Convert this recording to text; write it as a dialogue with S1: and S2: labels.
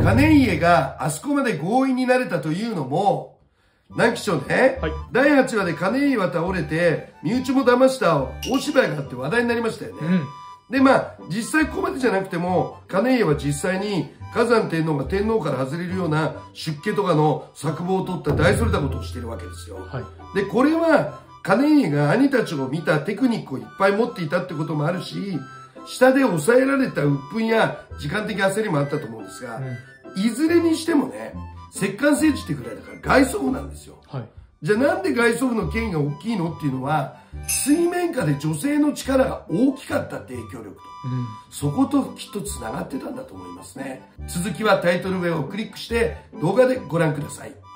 S1: 金家があそこまで強引になれたというのも、南紀町ね、
S2: はい、
S1: 第8話で金家は倒れて、身内も騙した大芝居があって話題になりましたよね。で、実際ここまでじゃなくても、金家は実際に火山天皇が天皇から外れるような出家とかの策謀を取った大それたことをしてるわけですよ。
S2: はい、
S1: で、これは金家が兄たちを見たテクニックをいっぱい持っていたってこともあるし、下で抑えられた鬱憤や時間的焦りもあったと思うんですが、いずれにしてもね、摂関政治ってぐらいだから外祖父なんですよ。
S2: はい、
S1: じゃあなんで外祖父の権威が大きいのっていうのは、水面下で女性の力が大きかったって影響力と、そこときっとつながってたんだと思いますね。続きはタイトル上をクリックして動画でご覧ください。